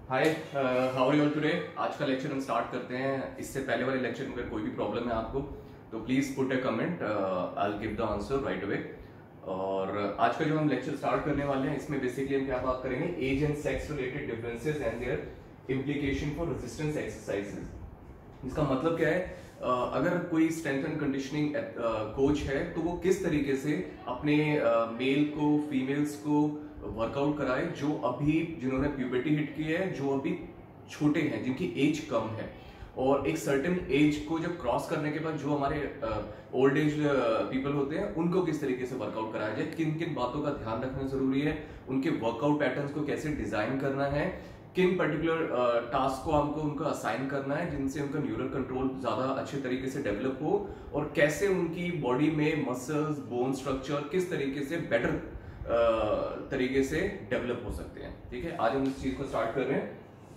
Hi, how are you all today. आज का lecture हम स्टार्ट करते हैं। इससे पहले वाले लेक्चर में अगर कोई भी प्रॉब्लम है आपको तो please put a comment, I will give the answer right away. और आज का जो हम लेक्चर स्टार्ट करने वाले हैं इसमें बेसिकली हम क्या बात करेंगे, age and sex related differences and their implication for resistance exercises. इसका मतलब क्या है, अगर कोई स्ट्रेंथ एंड कंडीशनिंग कोच है तो वो किस तरीके से अपने मेल को फीमेल्स को वर्कआउट कराए जो अभी जिन्होंने प्यूबर्टी हिट की है, जो अभी छोटे हैं, जिनकी एज कम है। और एक सर्टेन एज को जब क्रॉस करने के बाद जो हमारे ओल्ड एज पीपल होते हैं उनको किस तरीके से वर्कआउट कराया जाए, किन किन बातों का ध्यान रखना जरूरी है, उनके वर्कआउट पैटर्न्स को कैसे डिजाइन करना है, किन पर्टिकुलर टास्क को हमको उनको असाइन करना है जिनसे उनका न्यूरल कंट्रोल ज्यादा अच्छे तरीके से डेवलप हो, और कैसे उनकी बॉडी में मसल्स बोन स्ट्रक्चर किस तरीके से बेटर तरीके से डेवलप हो सकते हैं। ठीक है, आज हम इस चीज को स्टार्ट कर रहे हैं।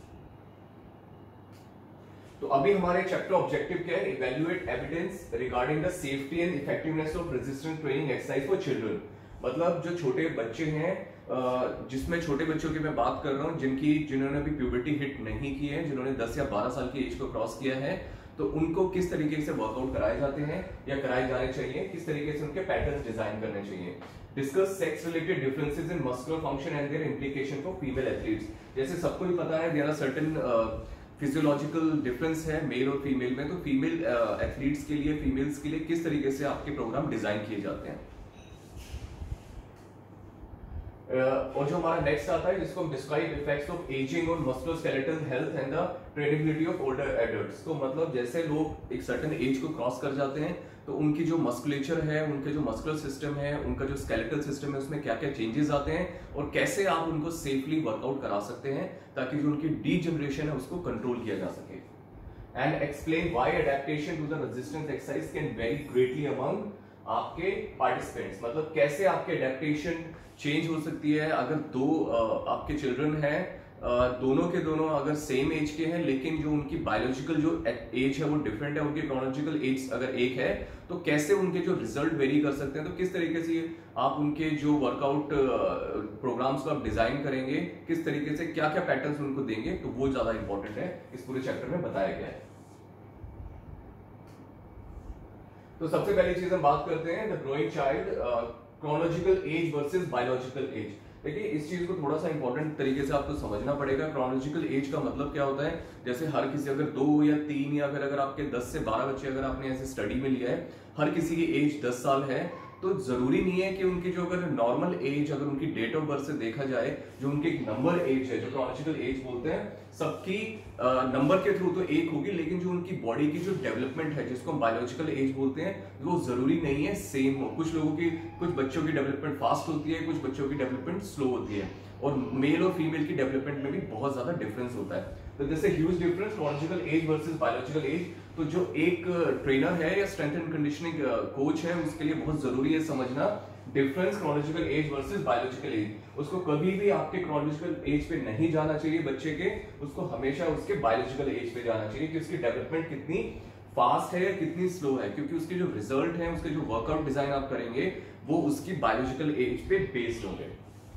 तो अभी हमारे चैप्टर ऑब्जेक्टिव क्या है, evaluate evidence regarding the safety and effectiveness of resistance training exercise for children. मतलब जो छोटे बच्चे हैं, जिसमें छोटे बच्चों की मैं बात कर रहा हूं जिन्होंने अभी प्यूबर्टी हिट नहीं की है, जिन्होंने 10 या 12 साल की एज को क्रॉस किया है, तो उनको किस तरीके से वर्कआउट कराए जाते हैं या कराए जाने चाहिए, किस तरीके से उनके पैटर्न्स डिजाइन करने चाहिए। Discuss sex related differences in muscular function and their implication for female athletes. जैसे सबको ही पता है there are certain physiological difference है मेल और फीमेल में, तो फीमेल एथलीट्स के लिए, फीमेल्स के लिए किस तरीके से आपके प्रोग्राम डिजाइन किए जाते हैं। और जो हमारा नेक्स्ट आता है जिसको हम describe effects of aging on musculoskeletal health and the trainability of older adults. तो मतलब जैसे लोग एक सर्टेन एज को क्रॉस कर जाते हैं तो उनकी जो मस्कुलेचर है, उनके जो मस्कुलर सिस्टम है, उनका जो स्केलेटल सिस्टम है, उसमें क्या क्या चेंजेस आते हैं और कैसे आप उनको सेफली वर्कआउट करा सकते हैं ताकि जो उनकी डीजनरेशन है उसको कंट्रोल किया जा सके। And explain why adaptation to the resistance exercise can vary greatly among आपके पार्टिसिपेंट्स। मतलब कैसे आपके एडेप्टेशन चेंज हो सकती है अगर दो आपके चिल्ड्रन हैं, दोनों के दोनों अगर सेम एज के हैं लेकिन जो उनकी बायोलॉजिकल जो एज है वो डिफरेंट है, उनकी क्रोनोलॉजिकल एज अगर एक है तो कैसे उनके जो रिजल्ट वेरी कर सकते हैं। तो किस तरीके से आप उनके जो वर्कआउट प्रोग्राम्स को आप डिजाइन करेंगे, किस तरीके से क्या क्या पैटर्न्स उनको देंगे, तो वो ज्यादा इंपॉर्टेंट है, इस पूरे चैप्टर में बताया गया है। तो सबसे पहली चीज हम बात करते हैं the growing child, chronological age versus biological age. देखिए इस चीज को थोड़ा सा इंपॉर्टेंट तरीके से आपको समझना पड़ेगा। क्रोनोलॉजिकल एज का मतलब क्या होता है, जैसे हर किसी अगर 2 या 3 या फिर अगर आपके 10 से 12 बच्चे अगर आपने ऐसे स्टडी में लिया है, हर किसी की एज 10 साल है, तो जरूरी नहीं है कि उनकी जो अगर नॉर्मल एज अगर उनकी डेट ऑफ बर्थ से देखा जाए, जो उनकी नंबर एज है, जो क्रोनोलॉजिकल एज बोलते हैं, सबकी नंबर के थ्रू तो एक होगी, लेकिन जो उनकी बॉडी की जो डेवलपमेंट है जिसको हम बायोलॉजिकल एज बोलते हैं, वो जरूरी नहीं है सेम हो। कुछ लोगों की, कुछ बच्चों की डेवलपमेंट फास्ट होती है, कुछ बच्चों की डेवलपमेंट स्लो होती है, और मेल और फीमेल की डेवलपमेंट में भी बहुत ज्यादा डिफरेंस होता है। तो जैसे huge difference chronological age versus biological age. तो जो एक ट्रेनर है या स्ट्रेंथ एंड कंडीशनिंग कोच है उसके लिए बहुत जरूरी है समझना difference chronological age versus biological age. उसको कभी भी आपके क्रोनोलॉजिकल एज पे नहीं जाना चाहिए बच्चे के, उसको हमेशा उसके बायोलॉजिकल एज पे जाना चाहिए कि उसकी डेवलपमेंट कितनी फास्ट है या कितनी स्लो है, क्योंकि उसके जो रिजल्ट है, उसके जो वर्कआउट डिजाइन आप करेंगे वो उसकी बायोलॉजिकल एज पे बेस्ड होंगे।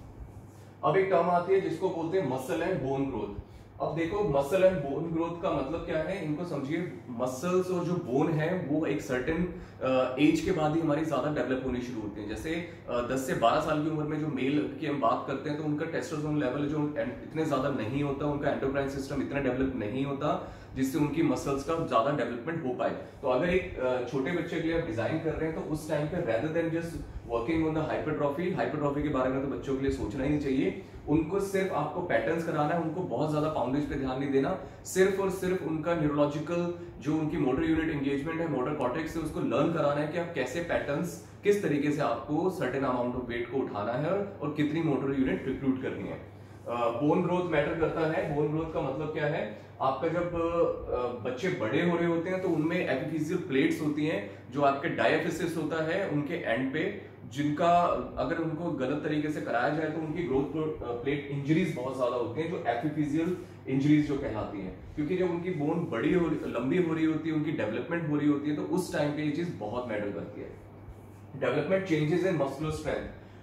अब एक टर्म आती है जिसको बोलते हैं मसल एंड बोन ग्रोथ। अब देखो मसल एंड बोन ग्रोथ का मतलब क्या है, इनको समझिए। मसल्स और जो बोन है वो एक सर्टेन एज के बाद ही हमारी ज्यादा डेवलप होनी शुरू होती है। जैसे 10 से 12 साल की उम्र में जो मेल की हम बात करते हैं तो उनका टेस्टोस्टेरोन लेवल जो इतने ज्यादा नहीं होता, उनका एंडोक्राइन सिस्टम इतना डेवलप नहीं होता जिससे उनकी मसल्स का ज्यादा डेवलपमेंट हो पाए। तो अगर एक छोटे बच्चे के लिए आप डिजाइन कर रहे हैं तो उस टाइम पे rather than just working on the hypertrophy के बारे में तो बच्चों के लिए सोचना ही नहीं चाहिए। उनको सिर्फ आपको पैटर्न्स कराना है, उनको बहुत ज्यादा फाउंडेशन पे ध्यान नहीं देना, सिर्फ और सिर्फ उनका न्यूरोलॉजिकल जो उनकी मोटर यूनिट एंगेजमेंट है, मोटर कॉर्टेक्स से उसको लर्न कराना है कि आप कैसे पैटर्न्स, किस तरीके से आपको सर्टेन अमाउंट ऑफ वेट को उठाना है और कितनी मोटर यूनिट रिक्रूट करनी है। बोन ग्रोथ मैटर करता है। बोन ग्रोथ का मतलब क्या है, आपका जब बच्चे बड़े हो रहे होते हैं तो उनमें एपिफिजियल प्लेट्स होती हैं जो आपके डायफिसिस होता है उनके एंड पे, जिनका अगर उनको गलत तरीके से कराया जाए तो उनकी ग्रोथ प्लेट इंजरीज बहुत ज्यादा होती हैं, जो एपिफिजियल इंजरीज जो कहलाती हैं। क्योंकि जब उनकी बोन बड़ी लंबी हो रही होती है, उनकी डेवलपमेंट हो रही होती है, तो उस टाइम पे ये चीज बहुत मैटर करती है। Development changes in muscular strength.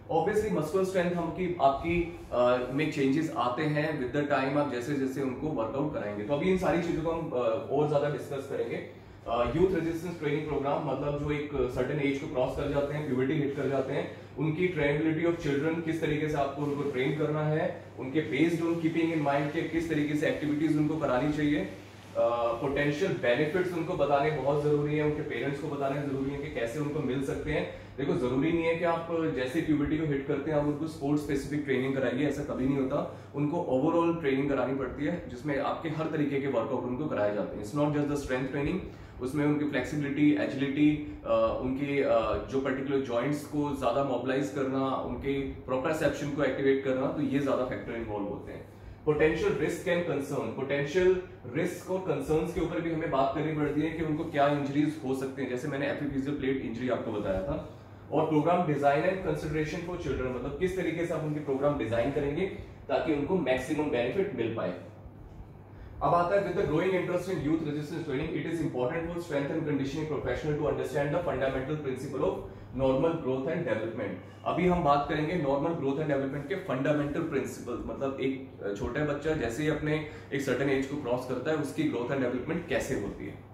Obviously muscular strength आपकी में चेंजेस आते हैं विद द टाइम, आप जैसे जैसे उनको वर्कआउट कराएंगे। तो अभी इन सारी चीजों को हम और ज्यादा डिस्कस करेंगे। यूथ रेजिस्टेंस ट्रेनिंग प्रोग्राम मतलब जो एक सर्टेन एज को क्रॉस कर जाते हैं, प्यूबर्टी हिट कर जाते हैं, उनकी ट्रेनेबिलिटी ऑफ चिल्ड्रन, किस तरीके से आपको उनको ट्रेन करना है, उनके based on keeping in mind के किस तरीके से एक्टिविटीज उनको करानी चाहिए, पोटेंशियल बेनिफिट्स उनको बताने बहुत जरूरी है, उनके पेरेंट्स को बताने जरूरी है कि कैसे उनको मिल सकते हैं। देखो जरूरी नहीं है कि आप जैसे प्यूबर्टी को हिट करते हैं आप उनको स्पोर्ट्स स्पेसिफिक ट्रेनिंग कराइए, ऐसा कभी नहीं होता। उनको ओवरऑल ट्रेनिंग करानी पड़ती है जिसमें आपके हर तरीके के वर्कआउट उनको कराए जाते हैं। It's not just the strength training, उसमें उनकी फ्लेक्सिबिलिटी, एजिलिटी, उनके जो पर्टिकुलर जॉइंट्स को ज्यादा मोबिलाइज करना, उनके प्रोप्रोसेप्शन को एक्टिवेट करना, तो ये ज्यादा फैक्टर इन्वॉल्व होते हैं। Potential risk and concern, potential risk और कंसर्न्स के ऊपर भी हमें बात करनी पड़ती है कि उनको क्या इंजरीज हो सकते हैं, जैसे मैंने एपिफिजियल प्लेट इंजरी आपको बताया था। और programme design and consideration for children, मतलब किस तरीके से आप उनके प्रोग्राम डिजाइन करेंगे ताकि उनको मैक्सिमम बेनिफिट मिल पाए। अब आता है with the growing interest in youth resistance training, it is important for strength and conditioning professional to understand the fundamental principle of normal growth and development. अभी हम बात करेंगे नॉर्मल ग्रोथ एंड डेवलपमेंट के fundamental principle, मतलब एक छोटा बच्चा जैसे ही अपने एक सर्टेन एज को क्रॉस करता है उसकी ग्रोथ एंड डेवलपमेंट कैसे होती है।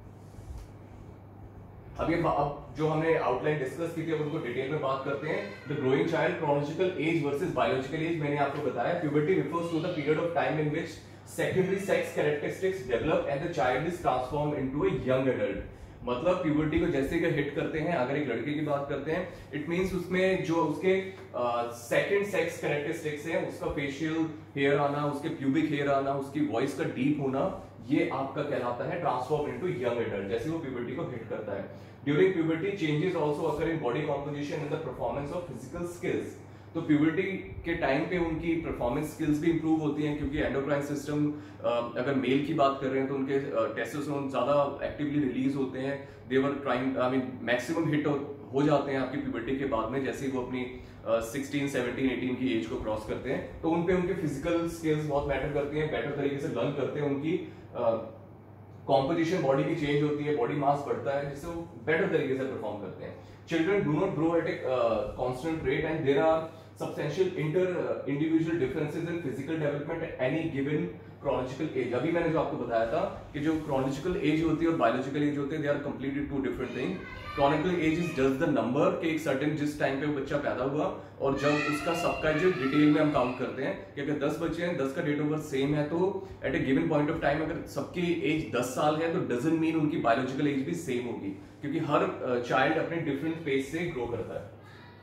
अब जो हमने आउटलाइन डिस्कस की थी अब उनको डिटेल में बात करते हैं। The growing child, chronological age versus biological age. मैंने आपको बताया puberty refers to the period of time in which secondary sex characteristics develop and the child is transform into a young adult. मतलब puberty को जैसे ही hit करते हैं, अगर एक लड़के की बात करते हैं, इट मींस उसमें जो उसके सेकंड सेक्स कैरेक्टरिस्टिक्स हैं, उसका फेशियल हेयर आना, उसके प्यूबिक हेयर आना, उसकी वॉइस का डीप होना, ये आपका कहलाता है ट्रांसफॉर्म इनटू यंग एडल्ट, जैसे वो प्यूबर्टी को हिट करता है। During puberty changes also occur in body composition and the performance of physical skills. तो प्यूबर्टी के टाइम पे उनकी परफॉर्मेंस स्किल्स भी इंप्रूव होती हैं, क्योंकि एंडोक्राइन सिस्टम, अगर मेल की बात कर रहे हैं तो उनके टेस्टोस्टेरोन ज्यादा एक्टिवली रिलीज होते हैं। They were trying, I mean maximum hit हो जाते हैं आपकी प्यूबर्टी के बाद में, जैसे ही वो अपनी 16, 17, 18 की एज को क्रॉस करते हैं। तो उनपे उनके फिजिकल स्किल्स बहुत मैटर करती हैं, बेटर तरीके से लर्न करते हैं, उनकी कॉम्पोजिशन बॉडी की चेंज होती है, बॉडी मास बढ़ता है, जिससे वो बेटर तरीके से परफॉर्म करते हैं। Children do not grow at a constant rate and there are substantial individual differences in physical development at any given chronological age। अभी मैंने जो आपको बताया था कि जो chronological age होती है और biological age होते हैं, they are completely two different things। chronological age is just the number कि एक certain जिस टाइम पे वो बच्चा पैदा हुआ, और जब उसका सबका जो डिटेल में हम काउंट करते हैं कि अगर 10 बच्चे हैं, 10 का डेट ऑफ बर्थ सेम है, तो at a given point of time अगर सबकी एज 10 साल है तो डजंट मीन उनकी बायोलॉजिकल एज भी सेम होगी, क्योंकि हर चाइल्ड अपने डिफरेंट फेज से ग्रो करता है।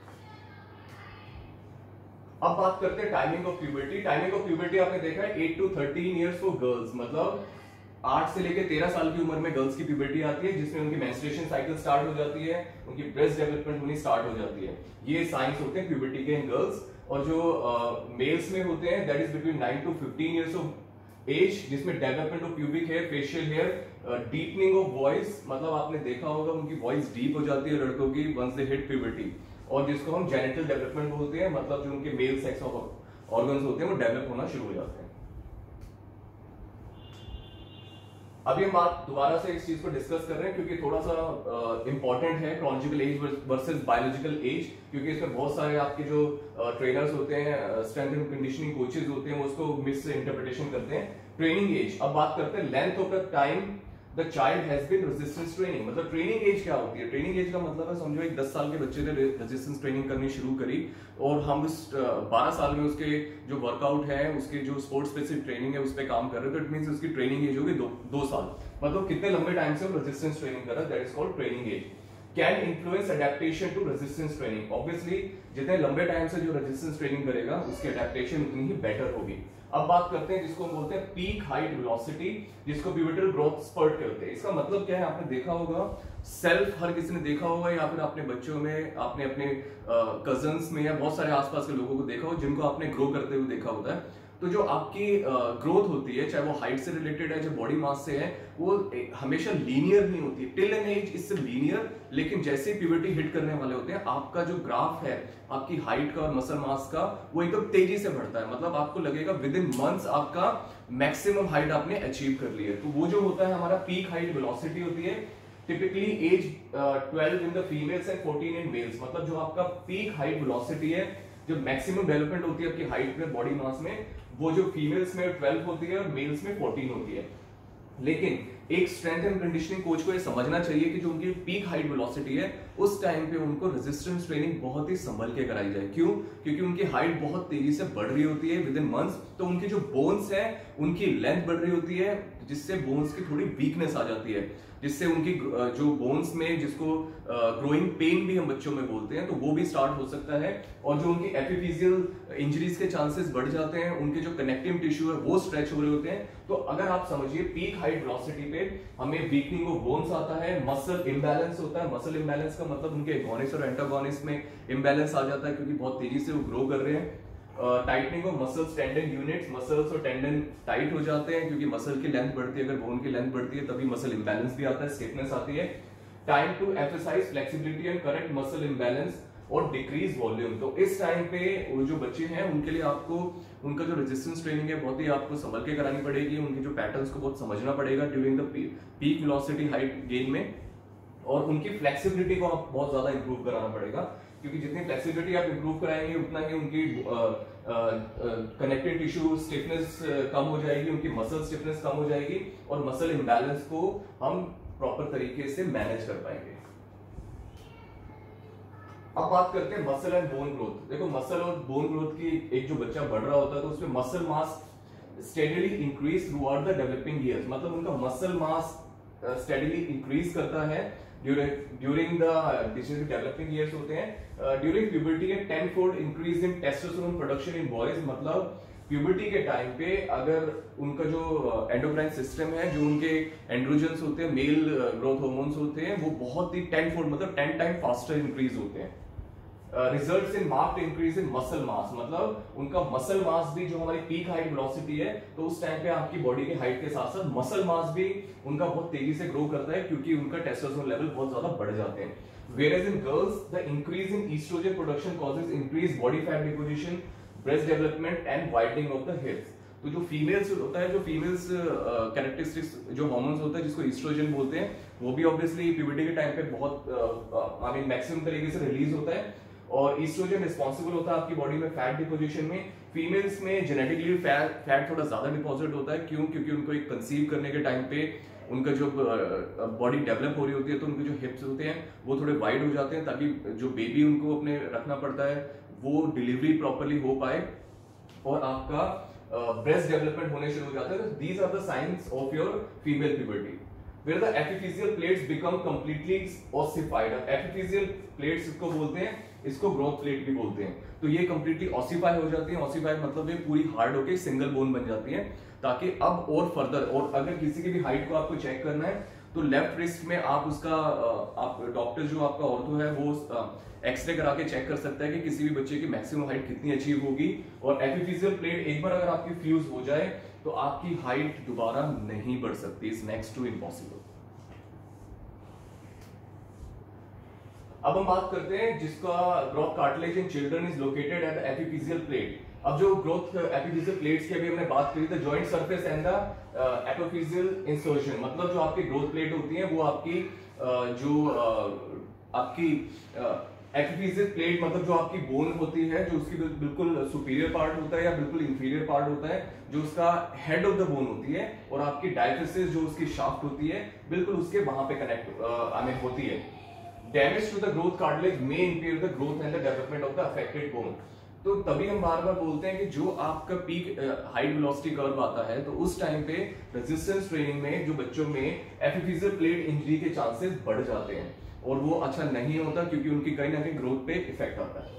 अब बात करते हैं timing of puberty. Timing of puberty आपने देखा है 8 to 13 इयर्स फॉर गर्ल्स, मतलब 8 से लेकर 13 साल की उम्र में गर्ल्स की प्यूबर्टी आती है, जिसमें उनकी मेंस्ट्रुएशन साइकिल स्टार्ट हो जाती है, उनकी ब्रेस्ट डेवलपमेंट होनी स्टार्ट हो जाती है। ये साइंस होते हैं प्यूबर्टी के इन गर्ल्स। और जो मेल्स में होते हैं that is between 9 to 15 years of age, जिसमें development of pubic hair, facial hair, deepening of voice, मतलब आपने देखा होगा उनकी वॉइस डीप हो जाती है लड़कों की वंस दे हिट प्यूबर्टी, और जिसको हम जेनिटल डेवलपमेंट बोलते हैं, मतलब जो उनके मेल सेक्स ऑर्गन्स होते हैं वो डेवलप होना शुरू हो जाते हैं। अभी हम बात दोबारा से इस चीज को डिस्कस कर रहे हैं क्योंकि थोड़ा सा इंपॉर्टेंट है chronological age versus biological age, क्योंकि इसमें बहुत सारे आपके जो ट्रेनर्स होते हैं, स्ट्रेंथ एंड कंडीशनिंग कोचेज होते हैं, वो उसको मिस इंटरप्रिटेशन करते हैं। ट्रेनिंग एज, अब बात करते हैं length of the time the child has been resistance training. मतलब ट्रेनिंग एज क्या होती है? ट्रेनिंग एज का मतलब है, समझो एक 10 साल के बच्चे ने रेजिस्टेंस ट्रेनिंग करनी शुरू करी और हम उस 12 साल में उसके जो वर्कआउट है, उसके जो स्पोर्ट्स स्पेसिफिक ट्रेनिंग है उस पर काम कर रहे हैं, तो इट मींस उसकी ट्रेनिंग एज होगी 2 साल। मतलब कितने लंबे टाइम से हम रेजिस्टेंस ट्रेनिंग कर रहे हैं, that is called training age. Can influence adaptation to resistance training. Obviously जितने लंबे टाइम से जो रेजिस्टेंस ट्रेनिंग करेगा उसकी एडेप्टेशन उतनी ही बेटर होगी। अब बात करते हैं जिसको हम बोलते हैं पीक हाइट वेलोसिटी, जिसको पिवटल ग्रोथ स्पर्ट कहते हैं। इसका मतलब क्या है? आपने देखा होगा, सेल्फ हर किसी ने देखा होगा, या फिर अपने बच्चों में, आपने अपने कजन्स में या बहुत सारे आसपास के लोगों को देखा हो जिनको आपने ग्रो करते हुए देखा होता है। तो जो आपकी ग्रोथ होती है, चाहे वो हाइट से रिलेटेड है, चाहे बॉडी मास से है, वो हमेशा लीनियर नहीं होती। टिल एन एज इससे लीनियर, लेकिन जैसे प्यूबर्टी हिट करने वाले होते हैं, आपका जो ग्राफ है आपकी हाइट का और मसल मास का, वो एकदम तेजी से बढ़ता है। मतलब आपको लगेगा विद इन मंथ्स आपका मैक्सिमम हाइट आपने अचीव कर ली है। तो वो जो होता है हमारा पीक हाइट वेलोसिटी होती है, typically age 12 in the females and 14 in males. मतलब जो आपका पीक हाइट वेलोसिटी है, जो मैक्सिमम डेवलपमेंट होती है आपकी हाइट में, बॉडी मास में, वो जो फीमेल्स में 12 होती है और मेल्स में 14 होती है। लेकिन एक स्ट्रेंथ एंड कंडीशनिंग कोच को ये समझना चाहिए कि जो उनकी पीक हाइट वेलोसिटी है उस टाइम पे उनको रेजिस्टेंस ट्रेनिंग बहुत ही संभल के कराई जाए। क्यों? क्योंकि उनकी हाइट बहुत तेजी से बढ़ रही होती है विद इन मंथ्स, तो उनकी जो बोन्स है उनकी लेंथ बढ़ रही होती है, जिससे बोन्स की थोड़ी वीकनेस आ जाती है, जिससे उनकी जो बोन्स में, जिसको ग्रोइंग पेन भी हम बच्चों में बोलते हैं, तो वो भी स्टार्ट हो सकता है। और जो उनकी एपिफिजियल इंजरीज के चांसेस बढ़ जाते हैं, उनके जो कनेक्टिव टिश्यू है वो स्ट्रेच हो रहे होते हैं। तो अगर आप समझिए पीक हाइट वेलोसिटी पे हमें वीकनिंग ऑफ बोन्स आता है, मसल इम्बैलेंस होता है। मसल इम्बैलेंस का मतलब उनके एगोनिस्ट और एंटागोनिस्ट में इम्बैलेंस आ जाता है, क्योंकि बहुत तेजी से वो ग्रो कर रहे हैं। Tightening of muscles tendon units, muscles और टेंडन टाइट हो जाते हैं, क्योंकि मसल की लेंथ बढ़ती है, अगर बोन की लेंथ बढ़ती है तभी मसल इम्बैलेंस भी आता है, स्टिफनेस आती है। Time to emphasise flexibility and correct muscle imbalance और डिक्रीज वॉल्यूम। तो इस टाइम पे वो जो बच्चे हैं उनके लिए आपको उनका जो रेजिस्टेंस ट्रेनिंग है बहुत ही आपको संभल के करानी पड़ेगी, उनके जो पैटर्न्स को बहुत समझना पड़ेगा during the peak velocity height gain में, और उनकी फ्लेक्सिबिलिटी को आप बहुत ज्यादा इंप्रूव कराना पड़ेगा, क्योंकि जितनी फ्लेक्सिबिलिटी आप इंप्रूव कराएंगे उतना ही उनकी कनेक्टिव टिश्यू स्टिफनेस कम हो जाएगी, उनकी मसल स्टिफनेस कम हो जाएगी, और मसल इम्बैलेंस को हम प्रॉपर तरीके से मैनेज कर पाएंगे। अब बात करते हैं मसल एंड बोन ग्रोथ। देखो मसल और बोन ग्रोथ की, एक जो बच्चा बढ़ रहा होता है तो उसमें muscle mass steadily increase throughout the developing years. मतलब उनका मसल मास स्टेडीली इंक्रीज करता है ड्यूरिंग द डेवलपिंग ईयर्स होते हैं। During puberty a 10-fold increase in testosterone production in boys. मतलब प्यूबर्टी के टाइम पे अगर उनका जो एंडोक्राइन सिस्टम है, जो उनके एंड्रोजन्स होते हैं, मेल ग्रोथ हार्मोन्स होते हैं, वो बहुत ही 10-fold मतलब 10 टाइम फास्टर इंक्रीज होते हैं। Results in marked increase in muscle mass. मतलब उनका मसल मास भी, जो हमारी पीक हाइट वेलोसिटी है, तो उस टाइम पे आपकी बॉडी की हाइट के साथ साथ मसल मास भी उनका बहुत तेजी से ग्रो करता है, क्योंकि उनका टेस्टोस्टेरोन लेवल बहुत ज्यादा बढ़ जाते हैं। Whereas in girls, the increase in estrogen production causes increased body fat deposition, breast development and widening of the hips. तो जो फीमेल्स होता है, जो फीमेल्स कैरेक्टरिस्टिक्स जो हार्मोन्स होता है जिसको ईस्ट्रोजन बोलते हैं, वो भी ऑब्वियसली प्यूबर्टी के टाइम पे बहुत आई मीन मैक्सिमम तरीके से रिलीज होता है, और ईस्ट्रोजन रिस्पॉन्सिबल होता है आपकी बॉडी में फैट डिपोजिशन में। फीमेल्स में जेनेटिकली फैट थोड़ा ज्यादा डिपॉजिट होता है। क्यों? क्योंकि उनको एक कंसीव करने के टाइम पे उनका जो बॉडी डेवलप हो रही होती है, तो उनके जो हिप्स होते हैं वो थोड़े वाइड हो जाते हैं, ताकि जो बेबी उनको अपने रखना पड़ता है वो डिलीवरी प्रॉपरली हो पाए और आपका ब्रेस्ट डेवलपमेंट होने शुरू हो जाता है। तो these are the science of your female puberty. Where the epiphyseal plates become completely ossified. epiphyseal plates इसको बोलते हैं, इसको ग्रोथ प्लेट भी बोलते हैं। तो ये कंप्लीटली ऑसिफाई हो जाती है। ऑसिफाई मतलब ये पूरी हार्ड होके सिंगल बोन बन जाती है, ताकि अब और फर्दर, और अगर किसी की भी हाइट को आपको चेक करना है तो लेफ्ट रिस्ट में आप उसका आप डॉक्टर जो आपका ऑर्थो है वो एक्सरे करा के चेक कर सकता है कि किसी भी बच्चे की मैक्सिमम हाइट कितनी अचीव होगी। और एपिफिजियल प्लेट एक बार अगर आपकी फ्यूज हो जाए तो आपकी हाइट दोबारा नहीं बढ़ सकती, इज नेक्स्ट टू इम्पॉसिबल। अब हम बात करते हैं जिसका growth cartilage in children is located at the epiphyseal plate. अब जो ग्रोथ एपिफिजियल प्लेट्स की अभी हमने बात करी थी, joint surface and the epiphyseal insertion. मतलब जो आपकी ग्रोथ प्लेट होती है वो आपकी आपकी एपिफिजियल प्लेट मतलब जो आपकी बोन होती है, जो उसकी बिल्कुल सुपीरियर पार्ट होता है या बिल्कुल इंफीरियर पार्ट होता है, जो उसका हेड ऑफ द बोन होती है, और आपकी डायफिसिस जो उसकी शाफ्ट होती है बिल्कुल उसके वहां पे कनेक्ट होती है। Damage to the growth cartilage may impair the growth and the development of the affected bone. तो तभी हम बार बार बोलते हैं कि जो आपका पीक हाइट वेलोसिटी कर्व आता है तो उस टाइम पे रेजिस्टेंस ट्रेनिंग में जो बच्चों में एपिफिजियल प्लेट इंजरी के चांसेस बढ़ जाते हैं, और वो अच्छा नहीं होता क्योंकि उनकी कहीं ना कहीं ग्रोथ पे इफेक्ट आता है।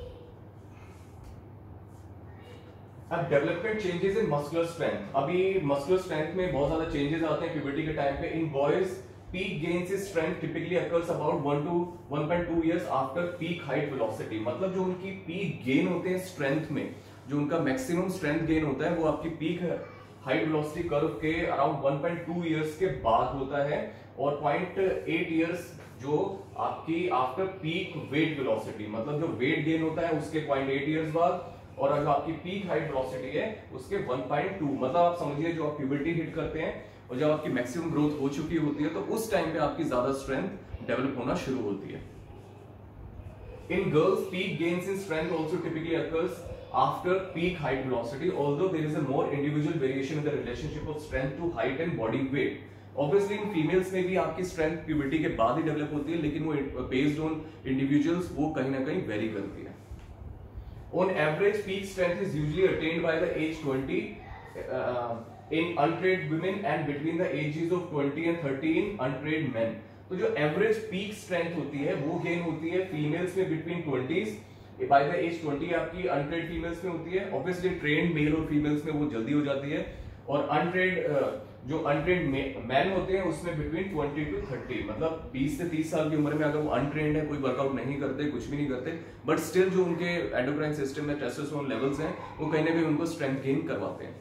अब development changes in muscular strength. अभी मस्कुलर स्ट्रेंथ में बहुत ज्यादा चेंजेस आते हैं प्यूबर्टी के टाइम पे। In boys peak gains in strength typically occurs about 1 to 1.2 years after peak height velocity। मतलब जो उनकी पीक गेन होते हैं स्ट्रेंथ में, जो उनका मैक्सिमम स्ट्रेंथ गेन होता है वो आपकी पीक हाइट वेलोसिटी कर्व के अराउंड 1.2 इयर्स के बाद होता है, और 0.8 इयर्स जो आपकी आफ्टर पीक वेट वेलोसिटी, मतलब जो वेट गेन होता है उसके 0.8 इयर्स बाद, और जो आपकी पीक हाइट वेलोसिटी है उसके 1.2, मतलब आप समझिए जो आप प्यूबर्टी हिट करते हैं और जब आपकी मैक्सिमम ग्रोथ हो चुकी होती है तो उस टाइम पे आपकी ज्यादा स्ट्रेंथ डेवलप होना शुरू होती है। In girls, peak gains in strength also typically occurs after peak height velocity, although there is a more individual variation in the relationship of strength to height and body weight. Obviously, in females में भी आपकी strength puberty के बाद ही develop होती है, लेकिन वो based on individuals वो कहीं ना कहीं vary करती है। On average, peak strength is usually attained by the age 20 in untrained women and between the ages of 20 and 30 in untrained men. तो जो एवरेज पीक स्ट्रेंथ होती है वो गेन होती है फीमेल्स में between 20s, by the age 20 आपकी अनट्रेड females में होती है। ऑब्वियसली ट्रेन्ड मेल और फीमेल्स में वो जल्दी हो जाती है, और अनट्रेड जो अनट्रेड मैन होते हैं उसमें बिटवीन 20 to 30, मतलब 20 से 30 साल की उम्र में अगर वो अनट्रेन्ड है, कोई वर्कआउट नहीं करते, कुछ भी नहीं करते, बट स्टिल जो उनके एंडोक्राइन सिस्टम में टेस्टोस्टेरोन लेवल्स हैं वो कहीं ना कहीं उनको स्ट्रेंथ गेन करवाते हैं।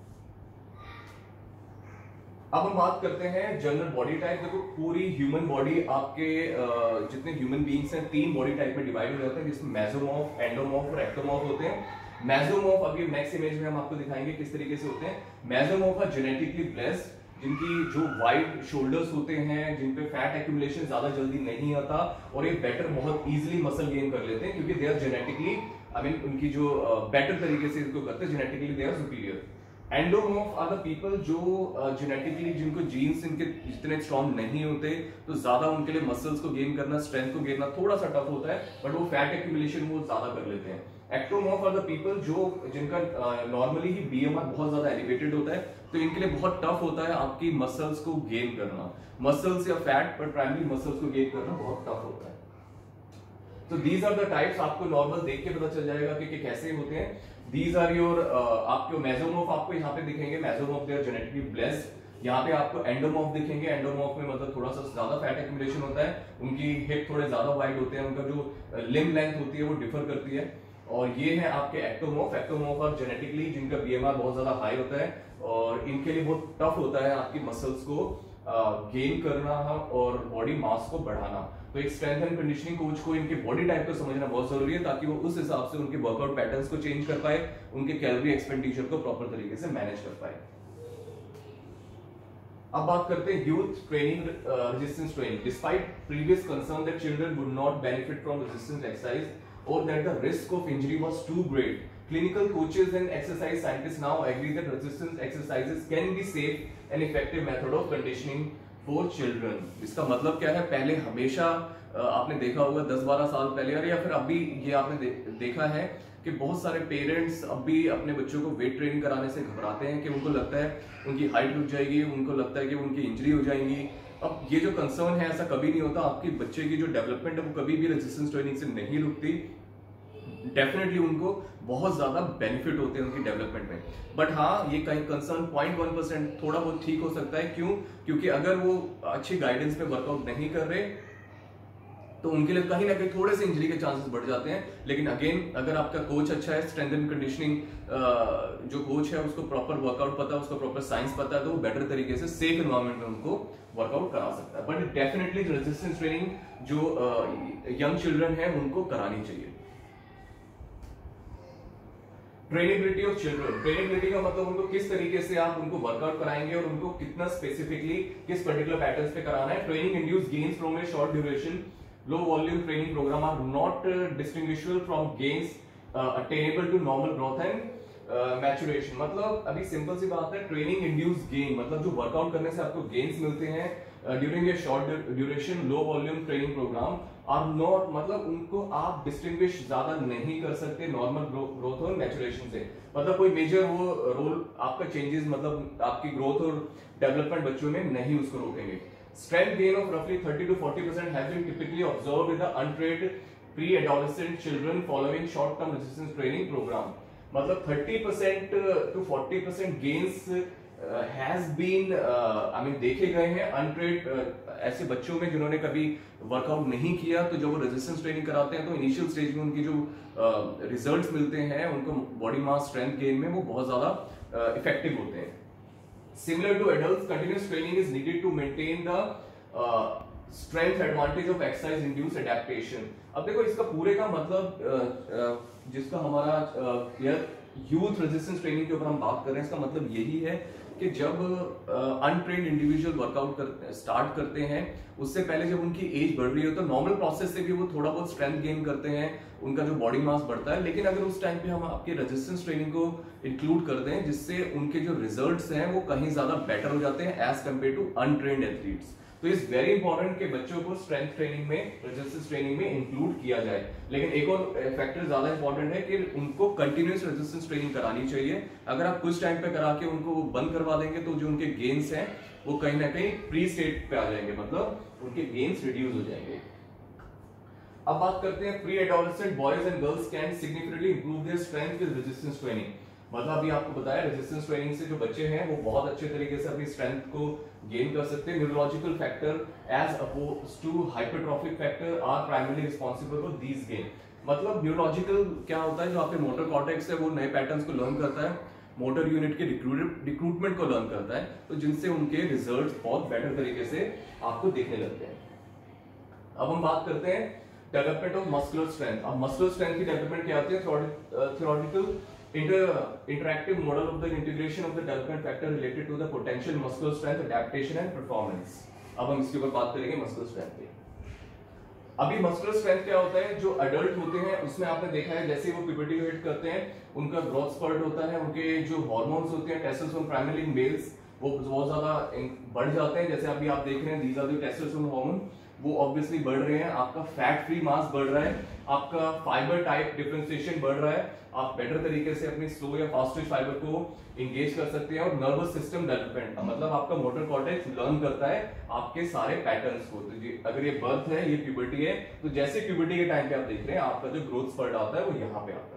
अब हम बात करते हैं जनरल बॉडी टाइप। देखो पूरी ह्यूमन बॉडी आपके जितने ह्यूमन बीइंग्स हैं 3 बॉडी टाइप में डिवाइड हो जाते हैं, जिसमें मेसोमॉर्फ, एंडोमॉर्फ और एक्टोमॉर्फ होते हैं। मेसोमॉर्फ अभी नेक्स्ट इमेज में हम आपको दिखाएंगे किस तरीके से होते हैं। मेसोमॉर्फ आर जेनेटिकली ब्लेस्ड, जिनकी जो वाइड शोल्डर्स होते हैं, जिन पे फैट एक्यूमुलेशन ज्यादा जल्दी नहीं आता, और ये बेटर बहुत इजीली मसल गेन कर लेते हैं क्योंकि दे आर जेनेटिकली उनकी जो बेटर तरीके से इसको करते हैं, genetically they are superior. Endomorph are the people जो जेनेटिकली जिनको जीन्स इनके जितने स्ट्रॉन्ग नहीं होते, तो ज्यादा उनके लिए मसल्स को गेन करना, स्ट्रेंथ को गेन करना थोड़ा सा टफ होता है, बट वो फैट एक्यूमुलेशन वो ज्यादा कर लेते हैं। एक्टोमॉर्फ आर द पीपल जो जिनका नॉर्मली ही बीएमआर बहुत ज्यादा एलिवेटेड होता है, तो इनके लिए बहुत टफ होता है आपकी मसल्स को गेन करना, मसल्स या फैट, पर प्राइमरी मसल्स को गेन करना बहुत टफ होता है। तो दीज आर द टाइप्स, आपको नॉर्मल देख के पता चल जाएगा कि कैसे होते हैं। दीज आर योर आपके मेसोमॉर्फ आपको यहाँ पे दिखेंगे, mesomorph they are genetically blessed. यहाँ पे आपको एंडोमॉर्फ दिखेंगे, एंडोमॉर्फ में मतलब थोड़ा सा ज्यादा फैट एक्यूमुलेशन होता है, उनकी हिप थोड़े ज्यादा वाइड होते हैं, उनका जो लिम्ब लेंथ होती है वो डिफर करती है। और ये है आपके एक्टोमॉर्फ। एक्टोमॉर्फ आर जेनेटिकली जिनका बीएमआर बहुत ज्यादा हाई होता है, और इनके लिए बहुत टफ होता है आपकी मसल्स को गेन करना और बॉडी मास को बढ़ाना। तो एक स्ट्रेंथ एंड कंडीशनिंग कोच को इनके बॉडी टाइप को समझना बहुत जरूरी है, ताकि वो उस हिसाब से उनके वर्कआउट पैटर्न्स को चेंज कर पाए, उनके कैलोरी एक्सपेंडिचर को प्रॉपर तरीके से मैनेज कर पाए। अब बात करते हैं youth training, resistance training. Despite previous concern that children would not benefit from resistance exercise or that the risk of injury was too great, clinical coaches and exercise scientists now agree that resistance exercises can be safe and effective method of conditioning for children। इसका मतलब क्या है, पहले हमेशा आपने देखा होगा 10-12 साल पहले, या फिर अभी ये आपने देखा है कि बहुत सारे पेरेंट्स अभी अपने बच्चों को वेट ट्रेनिंग कराने से घबराते हैं कि उनको लगता है उनकी हाइट रुक जाएगी, उनको लगता है कि उनकी इंजरी हो जाएंगी। अब ये जो कंसर्न है, ऐसा कभी नहीं होता। आपके बच्चे की जो डेवलपमेंट है वो कभी भी रेजिस्टेंस ट्रेनिंग से नहीं रुकती। डेफिनेटली उनको बहुत ज्यादा बेनिफिट होते हैं उनकी डेवलपमेंट में, बट हाँ ये कहीं कंसर्न 0.1% थोड़ा बहुत ठीक हो सकता है। क्यों? क्योंकि अगर वो अच्छी गाइडेंस पे वर्कआउट नहीं कर रहे तो उनके लिए कहीं ना कहीं थोड़े से इंजरी के चांसेस बढ़ जाते हैं। लेकिन अगेन अगर आपका कोच अच्छा है, स्ट्रेंथ एंड कंडीशनिंग जो कोच है उसको प्रॉपर वर्कआउट पता है, उसको प्रॉपर साइंस पता है, तो वो बेटर तरीके से सेफ एनवायरनमेंट में उनको वर्कआउट करा सकता है। बट डेफिनेटली रेजिस्टेंस ट्रेनिंग जो यंग चिल्ड्रन है उनको करानी चाहिए। Trainability of children. ट्रेनेबिलिटी का मतलब उनको किस तरीके से आप उनको वर्कआउट कराएंगे और उनको कितना स्पेसिफिकली किस पर्टिकुलर पैटर्न्स पे कराना है। Training induce gains from a short duration low volume training program are not distinguishable from gains attainable to normal growth and maturation। मतलब अभी सिंपल सी बात है, ट्रेनिंग इंड्यूस गेन मतलब जो वर्कआउट करने से आपको गेन्स मिलते हैं during a short duration low volume training program are not, मतलब उनको आप डिस्टिंग्विश ज्यादा नहीं कर सकते नॉर्मल ग्रोथ और मैचुरेशन से। मतलब कोई मेजर वो रोल आपका चेंजेस मतलब आपकी ग्रोथ और डेवलपमेंट बच्चों में नहीं उसको रोकेंगे। Strength gain of roughly 30 to 40% has been typically observed with the untrained pre-adolescent children following short-term resistance training program। मतलब 30% to 40% gains has been देखे गए हैं अनट्रेन्ड ऐसे बच्चों में जिन्होंने कभी वर्कआउट नहीं किया। तो जब वो रेजिस्टेंस ट्रेनिंग कराते हैं तो इनिशियल स्टेज में उनकी जो रिजल्ट्स मिलते हैं उनको बॉडी मास स्ट्रेंथ गेन में वो बहुत ज्यादा इफेक्टिव होते हैं। Similar to adults, continuous training is needed to maintain the strength advantage of exercise induce adaptation. अब देखो इसका पूरे का मतलब जिसका हमारा यूथ रेजिस्टेंस ट्रेनिंग के ऊपर हम बात कर रहे हैं, इसका मतलब यही है कि जब अनट्रेन्ड इंडिविजुअल वर्कआउट स्टार्ट करते हैं, उससे पहले जब उनकी एज बढ़ रही है तो नॉर्मल प्रोसेस से भी वो थोड़ा बहुत स्ट्रेंथ गेन करते हैं, उनका जो बॉडी मास बढ़ता है। लेकिन अगर उस टाइम पे हम आपके रेजिस्टेंस ट्रेनिंग को इंक्लूड कर दें, जिससे उनके जो रिजल्ट्स हैं वो कहीं ज्यादा बेटर हो जाते हैं as compare to untrained athletes. तो इट्स वेरी इंपॉर्टेंट कि बच्चों को स्ट्रेंथ ट्रेनिंग में, रेजिस्टेंस ट्रेनिंग में इंक्लूड किया जाए। लेकिन एक और फैक्टर ज्यादा इंपॉर्टेंट है कि उनको कंटिन्यूअस रेजिस्टेंस ट्रेनिंग करानी चाहिए। अगर आप कुछ टाइम पे करा के उनको बंद करवा देंगे तो जो उनके गेन्स हैं वो कहीं ना कहीं प्री स्टेट पे आ जाएंगे, मतलब उनके गेन्स रिड्यूस हो जाएंगे। अब बात करते हैं pre adolescent boys and girls can significantly improve their strength with resistance training. मतलब अभी आपको बताया रेजिस्टेंस ट्रेनिंग से जो बच्चे हैं वो बहुत अच्छे तरीके से अपनी स्ट्रेंथ को गेन कर सकते हैं। Neurological factor as oppose to hypertrophic factor are primarily responsible for these gain. मतलब न्यूरोलॉजिकल क्या होता है, जो आपके मोटर कॉर्टेक्स है वो नए पैटर्न्स को लर्न करता है, मोटर यूनिट के रिक्रूटमेंट को लर्न करता है, तो जिनसे उनके रिजल्ट्स बहुत बेटर तरीके से आपको दिखने लगते हैं। अब हम बात करते हैं डेवलपमेंट ऑफ मस्कुलर स्ट्रेंथ। अब मस्कुलर स्ट्रेंथ की डेवलपमेंट क्या होती है? Theoretical interactive model of the integration of the development factor related to the potential muscular strength, adaptation and performance। अब हम इसके ऊपर बात करेंगे मस्कुलर स्ट्रेंथ पे। अभी मस्कुलर स्ट्रेंथ क्या होता है? जो अडल्ट होते हैं उसमें आपने देखा है जैसे वो प्यूबर्टी को हिट करते हैं, उनका ग्रोथ स्पर्ट होता है, उनके जो हार्मोन्स होते हैं टेस्टोस्टेरोन प्राइमरीली इन मेल्स वो बहुत ज्यादा बढ़ जाते हैं। जैसे अभी आप देख रहे हैं these are the testosterone hormone, वो ऑब्वियसली बढ़ रहे हैं। आपका फैट फ्री मास बढ़ रहा है, आपका फाइबर टाइप डिफरेंशिएशन बढ़ रहा है, आप बेटर तरीके से अपनी स्लो या फास्ट ट्विच फाइबर को एंगेज कर सकते हैं। और नर्वस सिस्टम डेवलपमेंट मतलब आपका मोटर कॉर्टेक्स लर्न करता है आपके सारे पैटर्न्स को। तो अगर ये बर्थ है, ये प्यूबर्टी है, तो जैसे प्यूबर्टी के टाइम पे आप देख रहे हैं आपका जो ग्रोथ स्पर्ट आता है वो यहाँ पे आता है।